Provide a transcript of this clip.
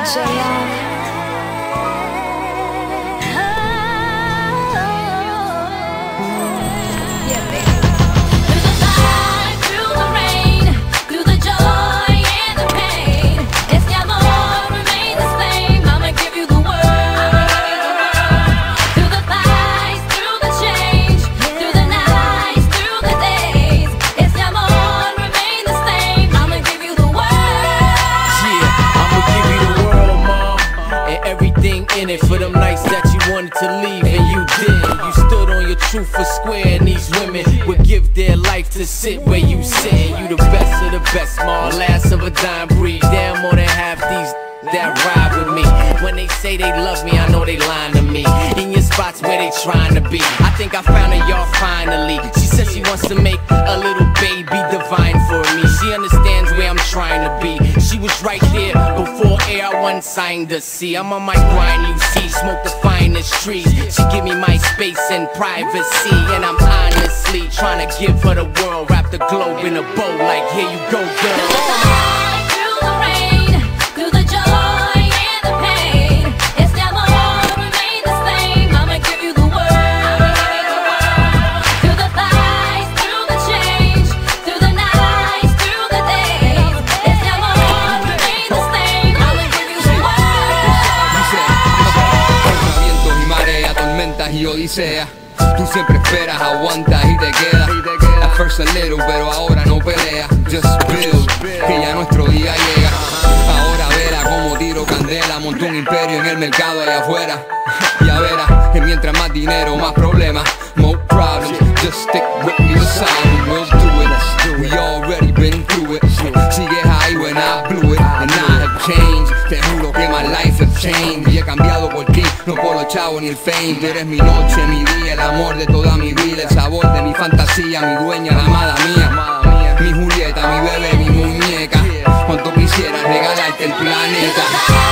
In it for them nights that you wanted to leave and you didn't. You stood on your truth for square, and these women would give their life to sit where you sit. You the best of the best, ma, last of a dying breed. Damn, more than half these that ride with me. When they say they love me, I know they lying to me. In your spots where they trying to be, I think I found her, y'all, finally. She said she wants to make a little baby divine for me. She understands where I'm trying to be. She was right there before air, I wasn't signed to see. I'm on my grind, you see, smoke the finest trees. She give me my space and privacy, and I'm honestly trying to give her the world. Wrap the globe in a bow like, here you go, girl. Y odisea, tú siempre esperas, aguantas y te quedas. At first a little, pero ahora no pelea. Just build, que ya nuestro día llega. Ahora verá como tiro candela, monto un imperio en el mercado allá afuera. Ya verás que mientras más dinero, más problemas, more problems. Just stick with me, aside, we'll do it. We already been through it. Sigues ahí when I blew it, and I have changed. Te juro que my life has changed. Y he cambiado por ti, no por los chavos ni el fame. Tú eres mi noche, mi día, el amor de toda mi vida, el sabor de mi fantasía, mi dueña, la amada mía. Mi Julieta, mi bebé, mi muñeca. Cuanto quisiera regalarte el planeta.